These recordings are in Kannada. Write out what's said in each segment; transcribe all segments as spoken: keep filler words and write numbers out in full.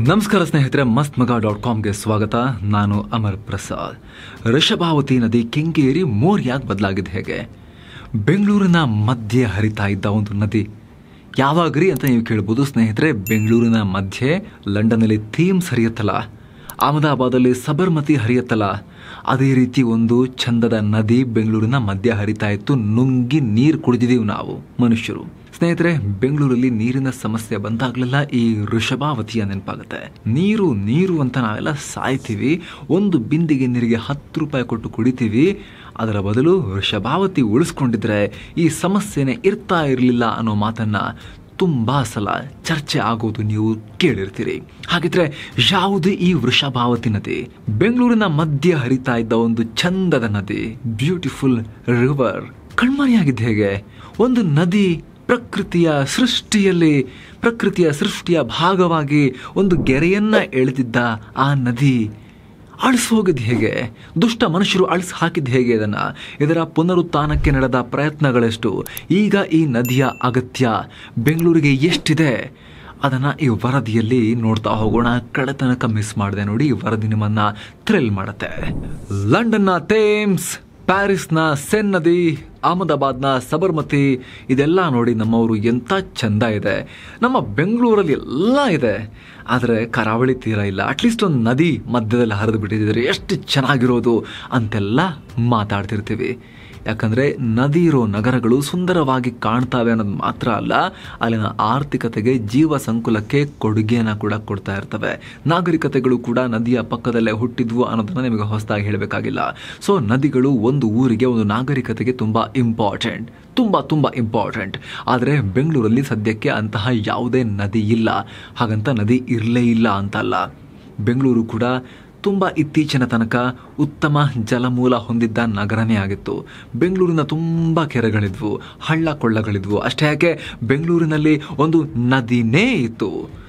ನಮಸ್ಕಾರ ಸ್ನೇಹಿತರೆ, ಮಸ್ತ್ ಮಗ ಡಾಟ್ ಕಾಮ್ಗೆ ಸ್ವಾಗತ. ನಾನು ಅಮರ್ ಪ್ರಸಾದ್. ಋಷಭಾವತಿ ನದಿ ಕೆಂಗೇರಿ ಮೋರಿಯಾಗಿ ಬದಲಾಗಿದೆ ಹೇಗೆ? ಬೆಂಗಳೂರಿನ ಮಧ್ಯೆ ಹರಿತಾ ಇದ್ದ ಒಂದು ನದಿ ಯಾವಾಗ್ರಿ ಅಂತ ನೀವು ಕೇಳ್ಬೋದು ಸ್ನೇಹಿತರೆ. ಬೆಂಗಳೂರಿನ ಮಧ್ಯೆ ಲಂಡನ್ನಲ್ಲಿ ಥೀಮ್ಸ್ ಹರಿಯುತ್ತಲ್ಲ, ಅಹಮದಾಬಾದಲ್ಲಿ ಸಬರ್ಮತಿ ಹರಿಯುತ್ತಲ್ಲ, ಅದೇ ರೀತಿ ಒಂದು ಚಂದದ ನದಿ ಬೆಂಗಳೂರಿನ ಮಧ್ಯೆ ಹರಿತಾ ಇತ್ತು. ನುಂಗಿ ನೀರು ಕುಡಿದಿದ್ದೀವಿ ನಾವು ಮನುಷ್ಯರು. ಸ್ನೇಹಿತರೆ, ಬೆಂಗಳೂರಲ್ಲಿ ನೀರಿನ ಸಮಸ್ಯೆ ಬಂದಾಗಲೆಲ್ಲ ಈ ವೃಷಭಾವತಿಯ ನೆನಪಾಗುತ್ತೆ. ನೀರು ನೀರು ಅಂತ ನಾವೆಲ್ಲ ಸಾಯ್ತೀವಿ. ಒಂದು ಬಿಂದಿಗೆ ನೀರಿಗೆ ಹತ್ತು ರೂಪಾಯಿ ಕೊಟ್ಟು ಕುಡಿತೀವಿ. ಅದರ ಬದಲು ವೃಷಭಾವತಿ ಉಳಿಸ್ಕೊಂಡಿದ್ರೆ ಈ ಸಮಸ್ಯೆನೇ ಇರ್ತಾ ಇರಲಿಲ್ಲ ಅನ್ನೋ ಮಾತನ್ನ ತುಂಬಾ ಸಲ ಚರ್ಚೆ ಆಗೋದು ನೀವು ಕೇಳಿರ್ತೀರಿ. ಹಾಗಿದ್ರೆ ಯಾವುದು ಈ ವೃಷಭಾವತಿ ನದಿ? ಬೆಂಗಳೂರಿನ ಮಧ್ಯೆ ಹರಿತಾ ಇದ್ದ ಒಂದು ಚಂದದ ನದಿ, ಬ್ಯೂಟಿಫುಲ್ ರಿವರ್, ಕಣ್ಮರೆಯಾಗಿದ್ದು ಹೇಗೆ? ಒಂದು ನದಿ ಪ್ರಕೃತಿಯ ಸೃಷ್ಟಿಯಲ್ಲಿ ಪ್ರಕೃತಿಯ ಸೃಷ್ಟಿಯ ಭಾಗವಾಗಿ ಒಂದು ಗೆರೆಯನ್ನ ಎಳೆದಿದ್ದ ಆ ನದಿ ಅಳಿಸಿ ಹೋಗಿದ್ದು ಹೇಗೆ? ದುಷ್ಟ ಮನುಷ್ಯರು ಅಳಿಸಿ ಹಾಕಿದ್ದು ಹೇಗೆ ಇದನ್ನ? ಇದರ ಪುನರುತ್ಥಾನಕ್ಕೆ ನಡೆದ ಪ್ರಯತ್ನಗಳೆಷ್ಟು? ಈಗ ಈ ನದಿಯ ಅಗತ್ಯ ಬೆಂಗಳೂರಿಗೆ ಎಷ್ಟಿದೆ ಅದನ್ನ ಈ ವರದಿಯಲ್ಲಿ ನೋಡ್ತಾ ಹೋಗೋಣ. ಕಡೆತನಕ ಮಿಸ್ ಮಾಡಿದೆ ನೋಡಿ, ಈ ವರದಿ ನಿಮ್ಮನ್ನ ಥ್ರಿಲ್ ಮಾಡುತ್ತೆ. ಲಂಡನ್ನ ಥೇಮ್ಸ್, ಪ್ಯಾರಿಸ್ನ ಸೆನ್ ನದಿ, ಅಹಮದಾಬಾದ್ನ ಸಬರ್ಮತಿ, ಇದೆಲ್ಲ ನೋಡಿ ನಮ್ಮವರು ಎಂಥ ಚಂದ ಇದೆ. ನಮ್ಮ ಬೆಂಗಳೂರಲ್ಲಿ ಎಲ್ಲ ಇದೆ, ಆದರೆ ಕರಾವಳಿ ತೀರ ಇಲ್ಲ. ಅಟ್ಲೀಸ್ಟ್ ಒಂದು ನದಿ ಮಧ್ಯದಲ್ಲಿ ಹರಿದು ಬಿಟ್ಟಿದ್ರೆ ಎಷ್ಟು ಚೆನ್ನಾಗಿರೋದು ಅಂತೆಲ್ಲ ಮಾತಾಡ್ತಿರ್ತೀವಿ. ಯಾಕಂದರೆ ನದಿ ಇರೋ ನಗರಗಳು ಸುಂದರವಾಗಿ ಕಾಣ್ತಾವೆ ಅನ್ನೋದು ಮಾತ್ರ ಅಲ್ಲ, ಅಲ್ಲಿನ ಆರ್ಥಿಕತೆಗೆ, ಜೀವ ಸಂಕುಲಕ್ಕೆ ಕೊಡುಗೆಯನ್ನು ಕೂಡ ಕೊಡ್ತಾ ಇರ್ತವೆ. ನಾಗರಿಕತೆಗಳು ಕೂಡ ನದಿಯ ಪಕ್ಕದಲ್ಲೇ ಹುಟ್ಟಿದ್ವು ಅನ್ನೋದನ್ನು ನಿಮಗೆ ಹೊಸದಾಗಿ ಹೇಳಬೇಕಾಗಿಲ್ಲ. ಸೊ ನದಿಗಳು ಒಂದು ಊರಿಗೆ, ಒಂದು ನಾಗರಿಕತೆಗೆ ತುಂಬ ಇಂಪಾರ್ಟೆಂಟ್, ತುಂಬ ತುಂಬ ಇಂಪಾರ್ಟೆಂಟ್. ಆದರೆ ಬೆಂಗಳೂರಲ್ಲಿ ಸದ್ಯಕ್ಕೆ ಅಂತಹ ಯಾವುದೇ ನದಿ ಇಲ್ಲ. ಹಾಗಂತ ನದಿ ಇರಲೇ ಇಲ್ಲ ಅಂತಲ್ಲ. ಬೆಂಗಳೂರು ಕೂಡ ತುಂಬ ಇತ್ತೀಚಿನ ತನಕ ಉತ್ತಮ ಜಲಮೂಲ ಹೊಂದಿದ್ದ ನಗರನೇ ಆಗಿತ್ತು. ಬೆಂಗಳೂರಿನ ತುಂಬ ಕೆರೆಗಳಿದ್ವು, ಹಳ್ಳ ಕೊಳ್ಳಗಳಿದ್ವು. ಅಷ್ಟೇ ಯಾಕೆ, ಬೆಂಗಳೂರಿನಲ್ಲಿ ಒಂದು ನದಿನೇ ಇತ್ತು.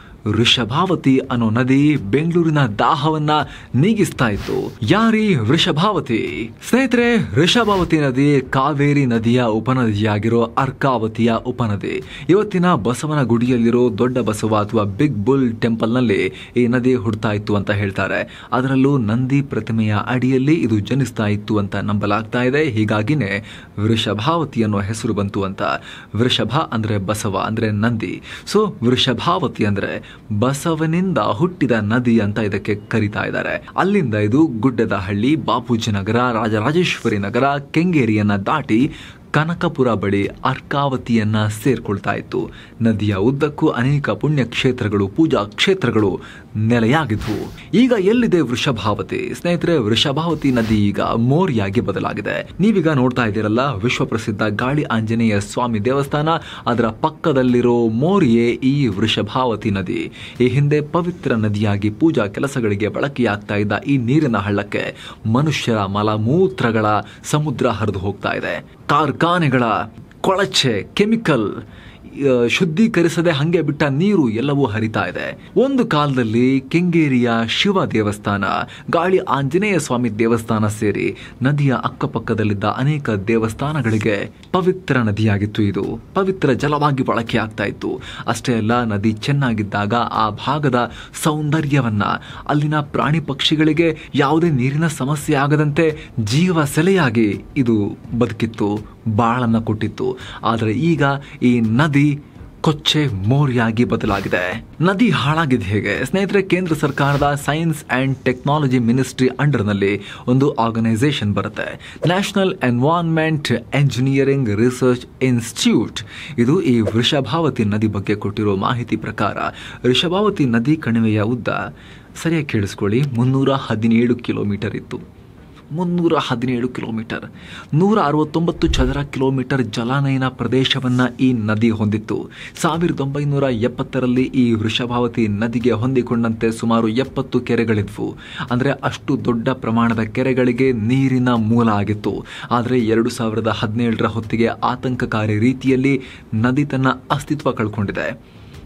ವೃಷಭಾವತಿ ಅನ್ನೋ ನದಿ ಬೆಂಗಳೂರಿನ ದಾಹವನ್ನ ನೀಗಿಸ್ತಾ ಇತ್ತು. ಯಾರಿ ವೃಷಭಾವತಿ? ಸ್ನೇಹಿತರೆ, ವೃಷಭಾವತಿ ನದಿ ಕಾವೇರಿ ನದಿಯ ಉಪನದಿಯಾಗಿರೋ ಅರ್ಕಾವತಿಯ ಉಪನದಿ. ಇವತ್ತಿನ ಬಸವನ ಗುಡಿಯಲ್ಲಿರೋ ದೊಡ್ಡ ಬಸವ ಅಥವಾ ಬಿಗ್ ಬುಲ್ ಟೆಂಪಲ್ ನಲ್ಲಿ ಈ ನದಿ ಹುಡ್ತಾ ಇತ್ತು ಅಂತ ಹೇಳ್ತಾರೆ. ಅದರಲ್ಲೂ ನಂದಿ ಪ್ರತಿಮೆಯ ಅಡಿಯಲ್ಲಿ ಇದು ಜನಿಸ್ತಾ ಇತ್ತು ಅಂತ ನಂಬಲಾಗ್ತಾ ಇದೆ. ಹೀಗಾಗಿನೇ ವೃಷಭಾವತಿ ಅನ್ನೋ ಹೆಸರು ಬಂತು ಅಂತ. ವೃಷಭ ಅಂದ್ರೆ ಬಸವ, ಅಂದ್ರೆ ನಂದಿ. ಸೊ ವೃಷಭಾವತಿ ಅಂದ್ರೆ ಬಸವನಿಂದ ಹುಟ್ಟಿದ ನದಿ ಅಂತ ಇದಕ್ಕೆ ಕರೀತಾ ಇದ್ದಾರೆ. ಅಲ್ಲಿಂದ ಇದು ಗುಡ್ಡದಹಳ್ಳಿ, ಬಾಪೂಜಿ ನಗರ, ರಾಜರಾಜೇಶ್ವರಿ ನಗರ, ಕೆಂಗೇರಿಯನ್ನ ದಾಟಿ ಕನಕಪುರ ಬಳಿ ಅರ್ಕಾವತಿಯನ್ನ ಸೇರ್ಕೊಳ್ತಾ ಇತ್ತು. ನದಿಯ ಉದ್ದಕ್ಕೂ ಅನೇಕ ಪುಣ್ಯ ಕ್ಷೇತ್ರಗಳು, ಪೂಜಾ ಕ್ಷೇತ್ರಗಳು ನೆಲೆಯಾಗಿದ್ವು. ಈಗ ಎಲ್ಲಿದೆ ವೃಷಭಾವತಿ? ಸ್ನೇಹಿತರೆ, ವೃಷಭಾವತಿ ನದಿ ಈಗ ಮೋರಿಯಾಗಿ ಬದಲಾಗಿದೆ. ನೀವೀಗ ನೋಡ್ತಾ ಇದ್ದೀರಲ್ಲ, ವಿಶ್ವ ಪ್ರಸಿದ್ಧ ಗಾಳಿ ಆಂಜನೇಯ ಸ್ವಾಮಿ ದೇವಸ್ಥಾನ, ಅದರ ಪಕ್ಕದಲ್ಲಿರೋ ಮೋರಿಯೇ ಈ ವೃಷಭಾವತಿ ನದಿ. ಈ ಹಿಂದೆ ಪವಿತ್ರ ನದಿಯಾಗಿ ಪೂಜಾ ಕೆಲಸಗಳಿಗೆ ಬಳಕೆಯಾಗ್ತಾ ಇದ್ದ ಈ ನೀರಿನ ಹಳ್ಳಕ್ಕೆ ಮನುಷ್ಯರ ಮಲಮೂತ್ರಗಳ ಸಮುದ್ರ ಹರಿದು ಹೋಗ್ತಾ ಇದೆ. ಕಾರ್ಖಾನೆಗಳ ಕೊಳಚೆ, ಕೆಮಿಕಲ್, ಶುದ್ಧೀಕರಿಸದೆ ಹಂಗೆ ಬಿಟ್ಟ ನೀರು ಎಲ್ಲವೂ ಹರಿತಾ ಇದೆ. ಒಂದು ಕಾಲದಲ್ಲಿ ಕೆಂಗೇರಿಯ ಶಿವ ದೇವಸ್ಥಾನ, ಗಾಳಿ ಆಂಜನೇಯ ಸ್ವಾಮಿ ದೇವಸ್ಥಾನ ಸೇರಿ ನದಿಯ ಅಕ್ಕಪಕ್ಕದಲ್ಲಿದ್ದ ಅನೇಕ ದೇವಸ್ಥಾನಗಳಿಗೆ ಪವಿತ್ರ ನದಿಯಾಗಿತ್ತು. ಇದು ಪವಿತ್ರ ಜಲವಾಗಿ ಬಳಕೆಯಾಗ್ತಾ ಇತ್ತು. ಅಷ್ಟೇ ಅಲ್ಲ, ನದಿ ಚೆನ್ನಾಗಿದ್ದಾಗ ಆ ಭಾಗದ ಸೌಂದರ್ಯವನ್ನ, ಅಲ್ಲಿನ ಪ್ರಾಣಿ ಪಕ್ಷಿಗಳಿಗೆ ಯಾವುದೇ ನೀರಿನ ಸಮಸ್ಯೆ ಆಗದಂತೆ ಜೀವ ಸೆಲೆಯಾಗಿ ಇದು ಬದುಕಿತ್ತು, ಬಾಳನ್ನ ಕೊಟ್ಟಿತ್ತು. ಆದರೆ ಈಗ ಈ ನದಿ ಕೊಚ್ಚೆ ಮೋರಿಯಾಗಿ ಬದಲಾಗಿದೆ. ನದಿ ಹಾಳಾಗಿದೆ ಹೇಗೆ? ಸ್ನೇಹಿತರೆ, ಕೇಂದ್ರ ಸರ್ಕಾರದ ಸೈನ್ಸ್ ಅಂಡ್ ಟೆಕ್ನಾಲಜಿ ಮಿನಿಸ್ಟ್ರಿ ಅಂಡರ್ನಲ್ಲಿ ಒಂದು ಆರ್ಗನೈಸೇಷನ್ ಬರುತ್ತೆ, national environment engineering research institute. ಇದು ಈ ವೃಷಭಾವತಿ ನದಿ ಬಗ್ಗೆ ಕೊಟ್ಟಿರೋ ಮಾಹಿತಿ ಪ್ರಕಾರ ವೃಷಭಾವತಿ ನದಿ ಕಣಿವೆಯ ಉದ್ದ, ಸರಿಯಾಗಿ ಕೇಳಿಸ್ಕೊಳ್ಳಿ, ಮುನ್ನೂರ ಹದಿನೇಳು ಕಿಲೋಮೀಟರ್ ಇತ್ತು. ಮುನ್ನೂರ ಹದಿನೇಳು ಕಿಲೋಮೀಟರ್, ನೂರ ಅರವತ್ತೊಂಬತ್ತು ಚದರ ಕಿಲೋಮೀಟರ್ ಜಲಾನಯನ ಪ್ರದೇಶವನ್ನ ಈ ನದಿ ಹೊಂದಿತ್ತು. ಸಾವಿರದ ಒಂಬೈನೂರ ಎಪ್ಪತ್ತರಲ್ಲಿ ಈ ವೃಷಭಾವತಿ ನದಿಗೆ ಹೊಂದಿಕೊಂಡಂತೆ ಸುಮಾರು ಎಪ್ಪತ್ತು ಕೆರೆಗಳಿದ್ವು. ಅಂದರೆ ಅಷ್ಟು ದೊಡ್ಡ ಪ್ರಮಾಣದ ಕೆರೆಗಳಿಗೆ ನೀರಿನ ಮೂಲ ಆಗಿತ್ತು. ಆದರೆ ಎರಡು ಸಾವಿರದ ಹದಿನೇಳರ ಹೊತ್ತಿಗೆ ಆತಂಕಕಾರಿ ರೀತಿಯಲ್ಲಿ ನದಿ ತನ್ನ ಅಸ್ತಿತ್ವ ಕಳ್ಕೊಂಡಿದೆ.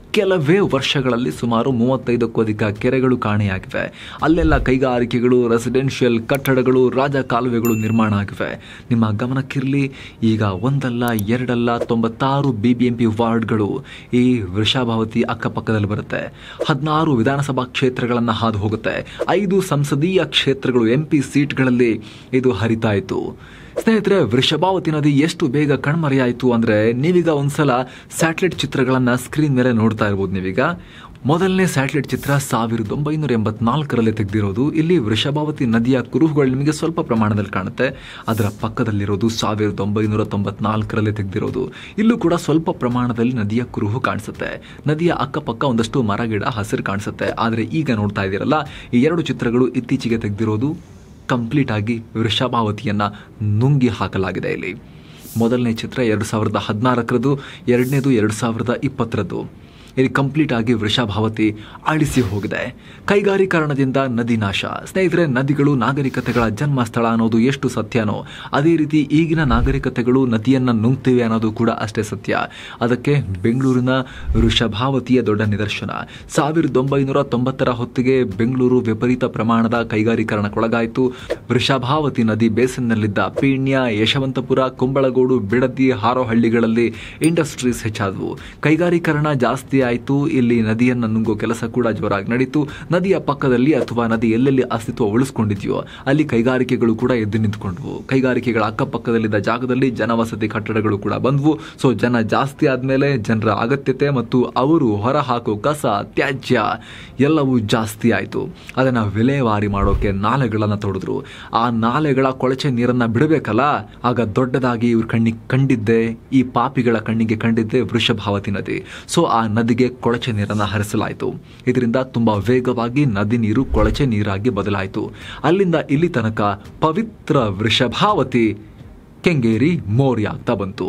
ಕೆಲವೇ ವರ್ಷಗಳಲ್ಲಿ ಸುಮಾರು ಮೂವತ್ತೈದಕ್ಕೂ ಅಧಿಕ ಕೆರೆಗಳು ಕಾಣೆಯಾಗಿವೆ. ಅಲ್ಲೆಲ್ಲ ಕೈಗಾರಿಕೆಗಳು, ರೆಸಿಡೆನ್ಷಿಯಲ್ ಕಟ್ಟಡಗಳು, ರಾಜ ಕಾಲುವೆಗಳು ನಿರ್ಮಾಣ ಆಗಿವೆ. ನಿಮ್ಮ ಗಮನಕ್ಕಿರಲಿ, ಈಗ ಒಂದಲ್ಲ ಎರಡಲ್ಲ ತೊಂಬತ್ತಾರು ಬಿ ಬಿ ಎಂ ಪಿ ವಾರ್ಡ್ಗಳು ಈ ವೃಷಭಾವತಿ ಅಕ್ಕಪಕ್ಕದಲ್ಲಿ ಬರುತ್ತೆ. ಹದಿನಾರು ವಿಧಾನಸಭಾ ಕ್ಷೇತ್ರಗಳನ್ನು ಹಾದು ಹೋಗುತ್ತೆ. ಐದು ಸಂಸದೀಯ ಕ್ಷೇತ್ರಗಳು ಎಂ ಪಿ ಸೀಟ್ಗಳಲ್ಲಿ ಇದು ಹರಿತಾ ಇತ್ತು. ಸ್ನೇಹಿತರೆ, ವೃಷಭಾವತಿ ನದಿ ಎಷ್ಟು ಬೇಗ ಕಣ್ಮರೆಯಾಯಿತು ಅಂದರೆ ನೀವೀಗ ಒಂದ್ಸಲ ಸ್ಯಾಟಲೈಟ್ ಚಿತ್ರಗಳನ್ನು ಸ್ಕ್ರೀನ್ ಮೇಲೆ ನೋಡ್ತಾ ಇರ್ಬೋದು. ನೀವೀಗ ಮೊದಲನೇ ಸ್ಯಾಟಲೈಟ್ ಚಿತ್ರ ಸಾವಿರದ ಒಂಬೈನೂರ ಎಂಬತ್ನಾಲ್ಕರಲ್ಲಿ ತೆಗೆದಿರೋದು. ಇಲ್ಲಿ ವೃಷಭಾವತಿ ನದಿಯ ಕುರುಹುಗಳು ನಿಮಗೆ ಸ್ವಲ್ಪ ಪ್ರಮಾಣದಲ್ಲಿ ಕಾಣುತ್ತೆ. ಅದರ ಪಕ್ಕದಲ್ಲಿರೋದು ಸಾವಿರದ ಒಂಬೈನೂರ ತೊಂಬತ್ನಾಲ್ಕರಲ್ಲಿ ತೆಗೆದಿರೋದು. ಇಲ್ಲೂ ಕೂಡ ಸ್ವಲ್ಪ ಪ್ರಮಾಣದಲ್ಲಿ ನದಿಯ ಕುರುಹು ಕಾಣಿಸುತ್ತೆ. ನದಿಯ ಅಕ್ಕಪಕ್ಕ ಒಂದಷ್ಟು ಮರಗಿಡ ಹಸಿರು ಕಾಣಿಸುತ್ತೆ. ಆದರೆ ಈಗ ನೋಡ್ತಾ ಇದ್ದೀರಲ್ಲ, ಈ ಎರಡು ಚಿತ್ರಗಳು ಇತ್ತೀಚೆಗೆ ತೆಗೆದಿರೋದು. ಕಂಪ್ಲೀಟ್ ಆಗಿ ವೃಷಭಾವತಿಯನ್ನು ನುಂಗಿ ಹಾಕಲಾಗಿದೆ. ಇಲ್ಲಿ ಮೊದಲನೇ ಚಿತ್ರ ಎರಡು ಸಾವಿರದ ಹದಿನಾಲ್ಕರದ್ದು, ಎರಡನೇದು ಎರಡು ಸಾವಿರದ ಇಪ್ಪತ್ತರದ್ದು. ಇಲ್ಲಿ ಕಂಪ್ಲೀಟ್ ಆಗಿ ವೃಷಭಾವತಿ ಅಳಿಸಿ ಹೋಗಿದೆ. ಕೈಗಾರೀಕರಣದಿಂದ ನದಿ ನಾಶ. ಸ್ನೇಹಿತರೆ, ನದಿಗಳು ನಾಗರಿಕತೆಗಳ ಜನ್ಮಸ್ಥಳ ಅನ್ನೋದು ಎಷ್ಟು ಸತ್ಯನೋ ಅದೇ ರೀತಿ ಈಗಿನ ನಾಗರಿಕತೆಗಳು ನದಿಯನ್ನು ನುಂಗ್ತಿವೆ ಅನ್ನೋದು ಕೂಡ ಅಷ್ಟೇ ಸತ್ಯ. ಅದಕ್ಕೆ ಬೆಂಗಳೂರಿನ ವೃಷಭಾವತಿಯ ದೊಡ್ಡ ನಿದರ್ಶನ. ಸಾವಿರದ ಒಂಬೈನೂರ ತೊಂಬತ್ತರ ಹೊತ್ತಿಗೆ ಬೆಂಗಳೂರು ವಿಪರೀತ ಪ್ರಮಾಣದ ಕೈಗಾರೀಕರಣಕ್ಕೊಳಗಾಯಿತು. ವೃಷಭಾವತಿ ನದಿ ಬೇಸಿನ್ನಲ್ಲಿದ್ದ ಪೀಣ್ಯ, ಯಶವಂತಪುರ, ಕುಂಬಳಗೋಡು, ಬಿಡದಿ, ಹಾರೋಹಳ್ಳಿಗಳಲ್ಲಿ ಇಂಡಸ್ಟ್ರೀಸ್ ಹೆಚ್ಚಾದವು. ಕೈಗಾರೀಕರಣ ಜಾಸ್ತಿ ಆಯಿತು. ಇಲ್ಲಿ ನದಿಯನ್ನು ನುಂಗೋ ಕೆಲಸ ಕೂಡ ಜೋರಾಗಿ ನಡೀತು. ನದಿಯ ಪಕ್ಕದಲ್ಲಿ ಅಥವಾ ನದಿ ಎಲ್ಲೆಲ್ಲಿ ಅಸ್ತಿತ್ವ ಉಳಿಸ್ಕೊಂಡಿದೆಯೋ ಅಲ್ಲಿ ಕೈಗಾರಿಕೆಗಳು ಕೂಡ ಎದ್ದು ನಿಂತ್ಕೊಂಡ್ವು. ಕೈಗಾರಿಕೆಗಳ ಅಕ್ಕಪಕ್ಕದಲ್ಲಿದ್ದ ಜಾಗದಲ್ಲಿ ಜನವಸತಿ ಕಟ್ಟಡಗಳು ಕೂಡ ಬಂದ್ವು. ಸೊ ಜನ ಜಾಸ್ತಿ ಆದಮೇಲೆ ಜನರ ಅಗತ್ಯತೆ ಮತ್ತು ಅವರು ಹೊರಹಾಕೋ ಕಸ, ತ್ಯಾಜ್ಯ ಎಲ್ಲವೂ ಜಾಸ್ತಿ ಆಯಿತು. ಅದನ್ನು ವಿಲೇವಾರಿ ಮಾಡೋಕೆ ನಾಲೆಗಳನ್ನು ತೋಡಿದ್ರು. ಆ ನಾಲೆಗಳ ಕೊಳಚೆ ನೀರನ್ನು ಬಿಡಬೇಕಲ್ಲ, ಆಗ ದೊಡ್ಡದಾಗಿ ಇವ್ರ ಕಣ್ಣಿಗೆ ಕಂಡಿದ್ದೆ, ಈ ಪಾಪಿಗಳ ಕಣ್ಣಿಗೆ ಕಂಡಿದ್ದೆ ವೃಷಭಾವತಿ ನದಿ. ಸೊ ಆ ನದಿಗೆ ಕೊಳಚೆ ನೀರನ್ನು ಹರಿಸಲಾಯಿತು. ಇದರಿಂದ ತುಂಬಾ ವೇಗವಾಗಿ ನದಿ ನೀರು ಕೊಳಚೆ ನೀರಾಗಿ ಬದಲಾಯಿತು. ಅಲ್ಲಿಂದ ಇಲ್ಲಿ ತನಕ ಪವಿತ್ರ ವೃಷಭಾವತಿ ಕೆಂಗೇರಿ ಮೋರಿ ಆಗ್ತಾ ಬಂತು.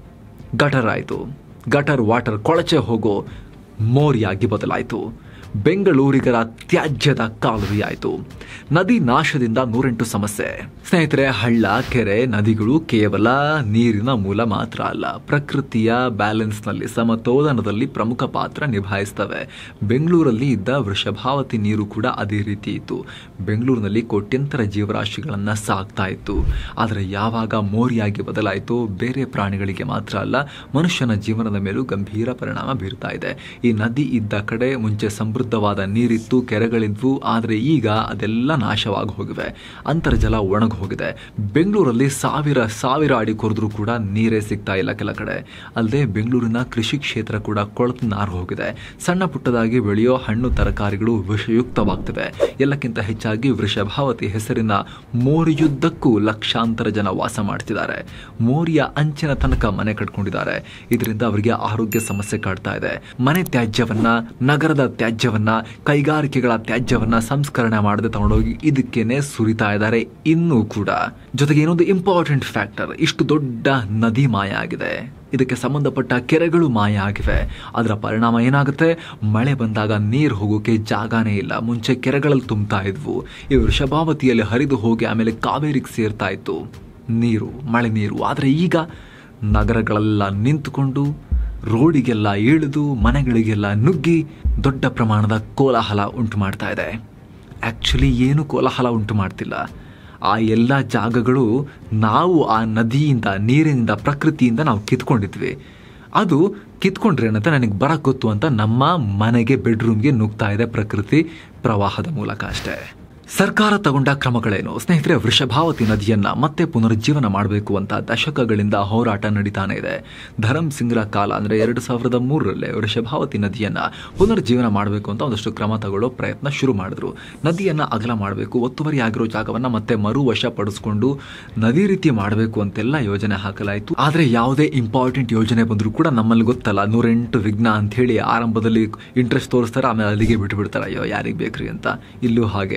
ಗಟರ್ ಆಯಿತು. ಗಟರ್ ವಾಟರ್ ಕೊಳಚೆ ಹೋಗೋ ಮೋರಿಯಾಗಿ ಬದಲಾಯಿತು. ಬೆಂಗಳೂರಿಗರ ತ್ಯಾಜ್ಯದ ಕಾಲುವೆಯಾಯಿತು. ನದಿ ನಾಶದಿಂದ ನೂರೆಂಟು ಸಮಸ್ಯೆ. ಸ್ನೇಹಿತರೆ, ಹಳ್ಳ, ಕೆರೆ, ನದಿಗಳು ಕೇವಲ ನೀರಿನ ಮೂಲ ಮಾತ್ರ ಅಲ್ಲ, ಪ್ರಕೃತಿಯ ಬ್ಯಾಲೆನ್ಸ್ನಲ್ಲಿ, ಸಮತೋಲನದಲ್ಲಿ ಪ್ರಮುಖ ಪಾತ್ರ ನಿಭಾಯಿಸ್ತವೆ. ಬೆಂಗಳೂರಲ್ಲಿ ಇದ್ದ ವೃಷಭಾವತಿ ನೀರು ಕೂಡ ಅದೇ ರೀತಿ ಇತ್ತು. ಬೆಂಗಳೂರಿನಲ್ಲಿ ಕೋಟ್ಯಂತರ ಜೀವರಾಶಿಗಳನ್ನು ಸಾಕ್ತಾ ಇತ್ತು. ಆದರೆ ಯಾವಾಗ ಮೋರಿಯಾಗಿ ಬದಲಾಯಿತು, ಬೇರೆ ಪ್ರಾಣಿಗಳಿಗೆ ಮಾತ್ರ ಅಲ್ಲ, ಮನುಷ್ಯನ ಜೀವನದ ಮೇಲೂ ಗಂಭೀರ ಪರಿಣಾಮ ಬೀರ್ತಾ ಇದೆ. ಈ ನದಿ ಇದ್ದ ಕಡೆ ಮುಂಚೆ ಸಮೃದ್ಧವಾದ ನೀರಿತ್ತು, ಕೆರೆಗಳಿದ್ವು. ಆದರೆ ಈಗ ಅದೆಲ್ಲ ನಾಶವಾಗಿ ಹೋಗಿವೆ. ಅಂತರ್ಜಲ ಒಣಗಿ ಹೋಗಿದೆ. ಬೆಂಗಳೂರಲ್ಲಿ ಸಾವಿರ ಸಾವಿರ ಅಡಿ ಕೊರೆದ್ರೂ ಕೂಡ ನೀರೇ ಸಿಗ್ತಾ ಇಲ್ಲ ಕೆಲ ಕಡೆ. ಅಲ್ಲದೆ ಬೆಂಗಳೂರಿನ ಕೃಷಿ ಕ್ಷೇತ್ರ ಕೂಡ ಕೊಳತು ನಾರು ಹೋಗಿದೆ. ಸಣ್ಣ ಪುಟ್ಟದಾಗಿ ಬೆಳೆಯೋ ಹಣ್ಣು ತರಕಾರಿಗಳು ವಿಷಯುಕ್ತವಾಗ್ತಿವೆ. ಎಲ್ಲಕ್ಕಿಂತ ಹೆಚ್ಚಾಗಿ ವೃಷಭಾವತಿ ಹೆಸರಿನ ಮೋರಿಯುದ್ದಕ್ಕೂ ಲಕ್ಷಾಂತರ ಜನ ವಾಸ ಮಾಡ್ತಿದ್ದಾರೆ. ಮೋರಿಯ ಅಂಚಿನ ತನಕ ಮನೆ ಕಟ್ಕೊಂಡಿದ್ದಾರೆ. ಇದರಿಂದ ಅವರಿಗೆ ಆರೋಗ್ಯ ಸಮಸ್ಯೆ ಕಾಡ್ತಾ ಇದೆ. ಮನೆ ತ್ಯಾಜ್ಯವನ್ನ, ನಗರದ ತ್ಯಾಜ್ಯವನ್ನ, ಕೈಗಾರಿಕೆಗಳ ತ್ಯಾಜ್ಯವನ್ನ ಸಂಸ್ಕರಣೆ ಮಾಡದೆ ತಗೊಂಡೋಗಿ ಇದಕ್ಕೇನೆ ಸುರಿತಾ ಇದ್ದಾರೆ ಇನ್ನೂ ಕೂಡ. ಜೊತೆಗೆ ಇನ್ನೊಂದು ಇಂಪಾರ್ಟೆಂಟ್ ಫ್ಯಾಕ್ಟರ್, ಇಷ್ಟು ದೊಡ್ಡ ನದಿ ಮಾಯ ಆಗಿದೆ, ಇದಕ್ಕೆ ಸಂಬಂಧಪಟ್ಟ ಕೆರೆಗಳು ಮಾಯ ಆಗಿವೆ. ಅದರ ಪರಿಣಾಮ ಏನಾಗುತ್ತೆ, ಮಳೆ ಬಂದಾಗ ನೀರು ಹೋಗೋಕೆ ಜಾಗನೇ ಇಲ್ಲ. ಮುಂಚೆ ಕೆರೆಗಳಲ್ಲಿ ತುಂಬ್ತಾ ಇದ್ವು, ಈ ವೃಷಭಾವತಿಯಲ್ಲಿ ಹರಿದು ಹೋಗಿ ಆಮೇಲೆ ಕಾವೇರಿಗೆ ಸೇರ್ತಾ ಇತ್ತು ನೀರು, ಮಳೆ ನೀರು. ಆದರೆ ಈಗ ನಗರಗಳೆಲ್ಲ ನಿಂತುಕೊಂಡು ರೋಡಿಗೆಲ್ಲ ಇಳಿದು ಮನೆಗಳಿಗೆಲ್ಲ ನುಗ್ಗಿ ದೊಡ್ಡ ಪ್ರಮಾಣದ ಕೋಲಾಹಲ ಉಂಟು ಮಾಡ್ತಾ ಇದೆ. ಆ್ಯಕ್ಚುಲಿ ಏನು ಕೋಲಾಹಲ ಉಂಟು ಮಾಡ್ತಿಲ್ಲ. ಆ ಎಲ್ಲ ಜಾಗಗಳು ನಾವು ಆ ನದಿಯಿಂದ, ನೀರಿನಿಂದ, ಪ್ರಕೃತಿಯಿಂದ ನಾವು ಕಿತ್ಕೊಂಡಿದ್ವಿ. ಅದು ಕಿತ್ಕೊಂಡ್ರೆ ಏನಂತ ನನಗೆ ಬರಕ್ಕೆ ಗೊತ್ತು ಅಂತ ನಮ್ಮ ಮನೆಗೆ, ಬೆಡ್ರೂಮ್ಗೆ ನುಗ್ತಾ ಇದೆ ಪ್ರಕೃತಿ ಪ್ರವಾಹದ ಮೂಲಕ ಅಷ್ಟೇ. ಸರ್ಕಾರ ತಗೊಂಡ ಕ್ರಮಗಳೇನು? ಸ್ನೇಹಿತರೆ, ವೃಷಭಾವತಿ ನದಿಯನ್ನ ಮತ್ತೆ ಪುನರುಜ್ಜೀವನ ಮಾಡಬೇಕು ಅಂತ ದಶಕಗಳಿಂದ ಹೋರಾಟ ನಡೀತಾನೆ ಇದೆ. ಧರಮ್ ಸಿಂಗ್ರ ಕಾಲ ಅಂದರೆ ಎರಡು ಸಾವಿರದ ಮೂರರಲ್ಲೇ ವೃಷಭಾವತಿ ನದಿಯನ್ನ ಪುನರುಜ್ಜೀವನ ಮಾಡಬೇಕು ಅಂತ ಒಂದಷ್ಟು ಕ್ರಮ ತಗೊಳ್ಳೋ ಪ್ರಯತ್ನ ಶುರು ಮಾಡಿದ್ರು. ನದಿಯನ್ನ ಅಗಲ ಮಾಡಬೇಕು, ಒತ್ತುವರಿ ಆಗಿರೋ ಜಾಗವನ್ನ ಮತ್ತೆ ಮರು ವಶಪಡಿಸ್ಕೊಂಡು ನದಿ ರೀತಿ ಮಾಡಬೇಕು ಅಂತೆಲ್ಲ ಯೋಜನೆ ಹಾಕಲಾಯಿತು. ಆದರೆ ಯಾವುದೇ ಇಂಪಾರ್ಟೆಂಟ್ ಯೋಜನೆ ಬಂದರೂ ಕೂಡ ನಮ್ಮಲ್ಲಿ ಗೊತ್ತಲ್ಲ, ನೂರೆಂಟು ವಿಘ್ನ ಅಂತ ಹೇಳಿ ಆರಂಭದಲ್ಲಿ ಇಂಟ್ರೆಸ್ಟ್ ತೋರಿಸ್ತಾರೆ, ಆಮೇಲೆ ಅಲ್ಲಿಗೆ ಬಿಟ್ಟು ಬಿಡ್ತಾರೆ, ಅಯ್ಯೋ ಯಾರಿಗೆ ಬೇಕ್ರಿ ಅಂತ. ಇಲ್ಲೂ ಹಾಗೆ ಆಯಿತು.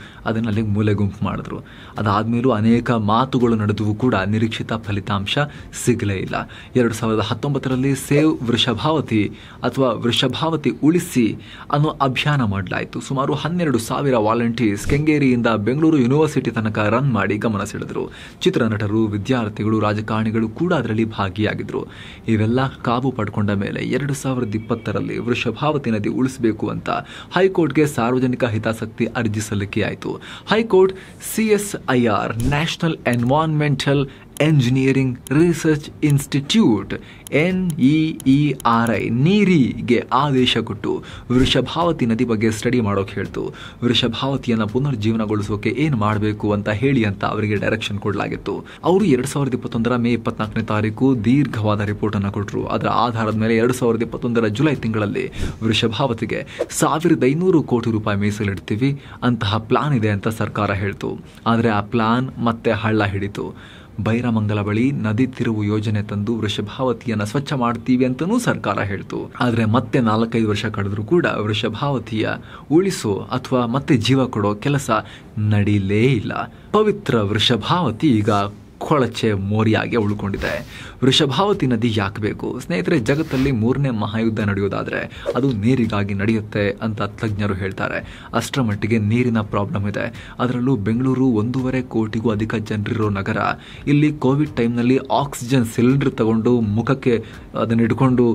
ಅದನ್ನು ಅಲ್ಲಿಗೆ ಮೂಲೆ ಗುಂಪು ಮಾಡಿದ್ರು. ಅದಾದಮೇಲೂ ಅನೇಕ ಮಾತುಗಳು ನಡೆದವು ಕೂಡ ನಿರೀಕ್ಷಿತ ಫಲಿತಾಂಶ ಸಿಗಲೇ ಇಲ್ಲ. ಎರಡು ಸಾವಿರದ ಹತ್ತೊಂಬತ್ತರಲ್ಲಿ ಸೇವ್ ವೃಷಭಾವತಿ ಅಥವಾ ವೃಷಭಾವತಿ ಉಳಿಸಿ ಅನ್ನೋ ಅಭಿಯಾನ ಮಾಡಲಾಯಿತು. ಸುಮಾರು ಹನ್ನೆರಡು ಸಾವಿರ ವಾಲಂಟಿಯರ್ಸ್ ಕೆಂಗೇರಿಯಿಂದ ಬೆಂಗಳೂರು ಯೂನಿವರ್ಸಿಟಿ ತನಕ ರನ್ ಮಾಡಿ ಗಮನ ಸೆಳೆದರು. ಚಿತ್ರನಟರು, ವಿದ್ಯಾರ್ಥಿಗಳು, ರಾಜಕಾರಣಿಗಳು ಕೂಡ ಅದರಲ್ಲಿ ಭಾಗಿಯಾಗಿದ್ದರು. ಇವೆಲ್ಲ ಕಾಬು ಪಡ್ಕೊಂಡ ಮೇಲೆ ಎರಡು ಸಾವಿರದ ಇಪ್ಪತ್ತರಲ್ಲಿ ವೃಷಭಾವತಿ ನದಿ ಉಳಿಸಬೇಕು ಅಂತ ಹೈಕೋರ್ಟ್ಗೆ ಸಾರ್ವಜನಿಕ ಹಿತಾಸಕ್ತಿ ಅರ್ಜಿ ಸಲ್ಲಿಕೆಯಾಯಿತು. High court CSIR national environmental engineering research institute N E E R I ನೀರಿಗೆ ಆದೇಶ ಕೊಟ್ಟು ವೃಷಭಾವತಿ ನದಿ ಬಗ್ಗೆ ಸ್ಟಡಿ ಮಾಡೋಕೆ ಹೇಳ್ತು. ವೃಷಭಾವತಿಯನ್ನು ಪುನರ್ಜೀವನಗೊಳಿಸೋಕೆ ಏನು ಮಾಡಬೇಕು ಅಂತ ಹೇಳಿ ಅಂತ ಅವರಿಗೆ ಡೈರೆಕ್ಷನ್ ಕೊಡಲಾಗಿತ್ತು. ಅವರು ಎರಡು ಸಾವಿರದ ಇಪ್ಪತ್ತೊಂದರ ಮೇ ಇಪ್ಪತ್ನಾಲ್ಕನೇ ತಾರೀಕು ದೀರ್ಘವಾದ ರಿಪೋರ್ಟ್ ಅನ್ನು ಕೊಟ್ಟರು. ಅದರ ಆಧಾರದ ಮೇಲೆ ಎರಡು ಸಾವಿರದ ಇಪ್ಪತ್ತೊಂದರ ಜುಲೈ ತಿಂಗಳಲ್ಲಿ ವೃಷಭಾವತಿಗೆ ಸಾವಿರದ ಐನೂರು ಕೋಟಿ ರೂಪಾಯಿ ಮೀಸಲಿಡ್ತೀವಿ ಅಂತಹ ಪ್ಲಾನ್ ಇದೆ ಅಂತ ಸರ್ಕಾರ ಹೇಳ್ತು. ಆದರೆ ಆ ಪ್ಲಾನ್ ಮತ್ತೆ ಹಳ್ಳ ಹಿಡಿತು. ಬೈರಮಂಗಲ ಬಳಿ ನದಿ ತಿರುವು ಯೋಜನೆ ತಂದು ವೃಷಭಾವತಿಯನ್ನು ಸ್ವಚ್ಛ ಮಾಡ್ತೀವಿ ಅಂತಲೂ ಸರ್ಕಾರ ಹೇಳ್ತು. ಆದರೆ ಮತ್ತೆ ನಾಲ್ಕೈದು ವರ್ಷ ಕಳೆದರೂ ಕೂಡ ವೃಷಭಾವತಿಯ ಉಳಿಸೋ ಅಥವಾ ಮತ್ತೆ ಜೀವ ಕೊಡೋ ಕೆಲಸ ನಡೀಲೇ ಇಲ್ಲ. ಪವಿತ್ರ ವೃಷಭಾವತಿ ಈಗ ಕೊಳಚೆ ಮೋರಿಯಾಗಿ ಉಳ್ಕೊಂಡಿದೆ. ವೃಷಭಾವತಿ ನದಿ ಯಾಕೆ ಬೇಕು ಸ್ನೇಹಿತರೆ? ಜಗತ್ತಲ್ಲಿ ಮೂರನೇ ಮಹಾಯುದ್ಧ ನಡೆಯೋದಾದರೆ ಅದು ನೀರಿಗಾಗಿ ನಡೆಯುತ್ತೆ ಅಂತ ತಜ್ಞರು ಹೇಳ್ತಾರೆ. ಅಷ್ಟರ ಮಟ್ಟಿಗೆ ನೀರಿನ ಪ್ರಾಬ್ಲಮ್ ಇದೆ. ಅದರಲ್ಲೂ ಬೆಂಗಳೂರು ಒಂದೂವರೆ ಕೋಟಿಗೂ ಅಧಿಕ ಜನರಿರೋ ನಗರ. ಇಲ್ಲಿ ಕೋವಿಡ್ ಟೈಮ್ನಲ್ಲಿ ಆಕ್ಸಿಜನ್ ಸಿಲಿಂಡರ್ ತಗೊಂಡು ಮುಖಕ್ಕೆ ಅದನ್ನು ಹಿಡ್ಕೊಂಡು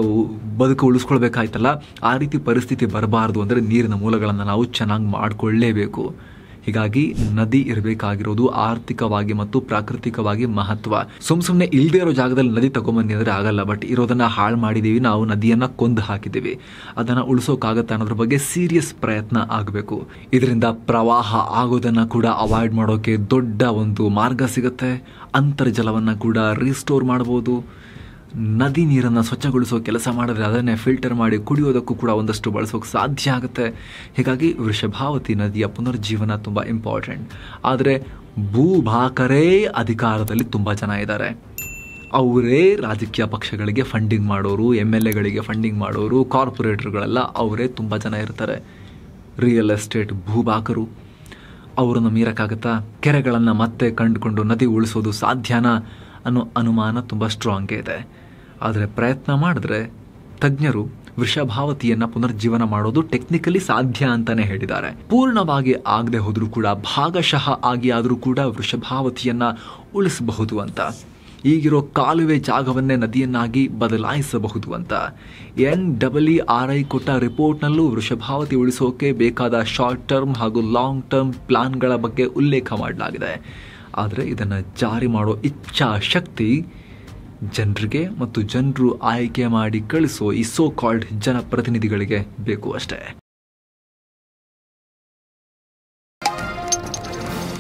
ಬದುಕು ಉಳಿಸ್ಕೊಳ್ಬೇಕಾಯ್ತಲ್ಲ, ಆ ರೀತಿ ಪರಿಸ್ಥಿತಿ ಬರಬಾರ್ದು ಅಂದರೆ ನೀರಿನ ಮೂಲಗಳನ್ನು ನಾವು ಚೆನ್ನಾಗಿ ಮಾಡಿಕೊಳ್ಳೇಬೇಕು. ಹೀಗಾಗಿ ನದಿ ಇರಬೇಕಾಗಿರೋದು ಆರ್ಥಿಕವಾಗಿ ಮತ್ತು ಪ್ರಾಕೃತಿಕವಾಗಿ ಮಹತ್ವ. ಸುಮ್ ಸುಮ್ಮನೆ ಇಲ್ಲದೆ ಇರೋ ಜಾಗದಲ್ಲಿ ನದಿ ತಗೊಂಬನ್ನಿ ಅಂದರೆ ಆಗಲ್ಲ. ಬಟ್ ಇರೋದನ್ನ ಹಾಳು ಮಾಡಿದ್ದೀವಿ, ನಾವು ನದಿಯನ್ನ ಕೊಂದು ಹಾಕಿದ್ದೀವಿ. ಅದನ್ನು ಉಳಿಸೋಕ್ಕಾಗತ್ತೆ ಅನ್ನೋದ್ರ ಬಗ್ಗೆ ಸೀರಿಯಸ್ ಪ್ರಯತ್ನ ಆಗಬೇಕು. ಇದರಿಂದ ಪ್ರವಾಹ ಆಗೋದನ್ನ ಕೂಡ ಅವಾಯ್ಡ್ ಮಾಡೋಕೆ ದೊಡ್ಡ ಒಂದು ಮಾರ್ಗ ಸಿಗುತ್ತೆ. ಅಂತರ್ಜಲವನ್ನು ಕೂಡ ರೀಸ್ಟೋರ್ ಮಾಡಬಹುದು. ನದಿ ನೀರನ್ನು ಸ್ವಚ್ಛಗೊಳಿಸೋ ಕೆಲಸ ಮಾಡಿದ್ರೆ ಅದನ್ನೇ ಫಿಲ್ಟರ್ ಮಾಡಿ ಕುಡಿಯೋದಕ್ಕೂ ಕೂಡ ಒಂದಷ್ಟು ಬಳಸೋಕೆ ಸಾಧ್ಯ ಆಗುತ್ತೆ. ಹೀಗಾಗಿ ವೃಷಭಾವತಿ ನದಿಯ ಪುನರ್ಜೀವನ ತುಂಬ ಇಂಪಾರ್ಟೆಂಟ್. ಆದರೆ ಭೂಭಾಕರೇ ಅಧಿಕಾರದಲ್ಲಿ ತುಂಬ ಜನ ಇದ್ದಾರೆ. ಅವರೇ ರಾಜಕೀಯ ಪಕ್ಷಗಳಿಗೆ ಫಂಡಿಂಗ್ ಮಾಡೋರು, ಎಮ್ ಎಲ್ ಎಗಳಿಗೆ ಫಂಡಿಂಗ್ ಮಾಡೋರು, ಕಾರ್ಪೊರೇಟರ್ಗಳೆಲ್ಲ ಅವರೇ ತುಂಬ ಜನ ಇರ್ತಾರೆ. ರಿಯಲ್ ಎಸ್ಟೇಟ್ ಭೂಭಾಕರು ಅವರನ್ನು ಮೀರಕ್ಕಾಗತ್ತಾ? ಕೆರೆಗಳನ್ನು ಮತ್ತೆ ಕಂಡುಕೊಂಡು ನದಿ ಉಳಿಸೋದು ಸಾಧ್ಯನಾ ಅನ್ನೋ ಅನುಮಾನ ತುಂಬ ಸ್ಟ್ರಾಂಗೇ ಇದೆ. ಆದರೆ ಪ್ರಯತ್ನ ಮಾಡಿದ್ರೆ ತಜ್ಞರು ವೃಷಭಾವತಿಯನ್ನು ಪುನರ್ಜೀವನ ಮಾಡೋದು ಟೆಕ್ನಿಕಲಿ ಸಾಧ್ಯ ಅಂತಾನೆ ಹೇಳಿದ್ದಾರೆ. ಪೂರ್ಣವಾಗಿ ಆಗದೆ ಹೋದರೂ ಕೂಡ ಭಾಗಶಃ ಆಗಿ ಆದರೂ ಕೂಡ ವೃಷಭಾವತಿಯನ್ನು ಉಳಿಸಬಹುದು ಅಂತ. ಈಗಿರೋ ಕಾಲುವೆ ಜಾಗವನ್ನೇ ನದಿಯನ್ನಾಗಿ ಬದಲಾಯಿಸಬಹುದು ಅಂತ ಎನ್ ಡಬ್ಲ್ಯೂ ಆರ್ ಐ ಕೊಟ್ಟ ರಿಪೋರ್ಟ್ನಲ್ಲೂ ವೃಷಭಾವತಿ ಉಳಿಸೋಕೆ ಬೇಕಾದ ಶಾರ್ಟ್ ಟರ್ಮ್ ಹಾಗೂ ಲಾಂಗ್ ಟರ್ಮ್ ಪ್ಲಾನ್ಗಳ ಬಗ್ಗೆ ಉಲ್ಲೇಖ ಮಾಡಲಾಗಿದೆ. ಆದರೆ ಇದನ್ನು ಜಾರಿ ಮಾಡೋ ಇಚ್ಛಾಶಕ್ತಿ ಜನರಿಗೆ ಮತ್ತು ಜನರು ಆಯ್ಕೆ ಮಾಡಿ ಕಳಿಸೋ ಈ ಸೋ ಕಾಲ್ಡ್ ಜನಪ್ರತಿನಿಧಿಗಳಿಗೆ ಬೇಕು ಅಷ್ಟೇ.